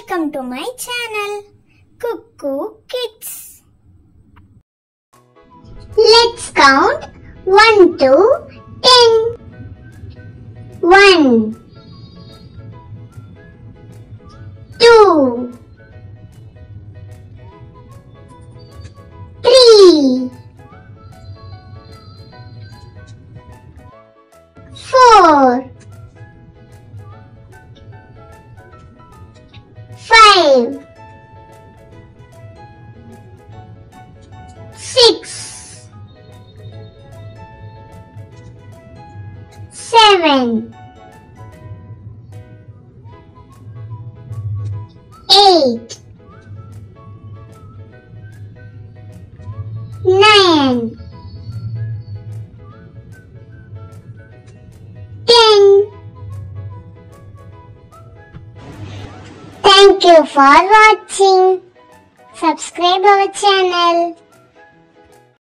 Welcome to my channel, KIDZ. Let's count 1 to 10. 1, 2, 3, 4, 5, 6, 7, 8, 9, 10. Thank you for watching. Subscribe our channel.